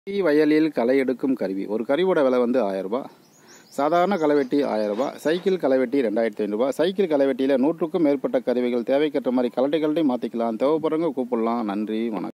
வயலில் களை எடுக்கும் கருவி. ஒரு கருவியோட விலை வந்து 1000 ரூபாய். சாதாரண களைவெட்டி 1000 ரூபாய். சைக்கிள் களைவெட்டி 2500 ரூபாய். சைக்கிள் களைவெட்டியில் 100க்கும் மேற்பட்ட கருவிகள் தேவைக்கேற்ற மாதிரி கலட்டி மாற்றிக்கலாம். தேவைப்படுறவங்க கூப்பிடலாம். நன்றி, வணக்கம்.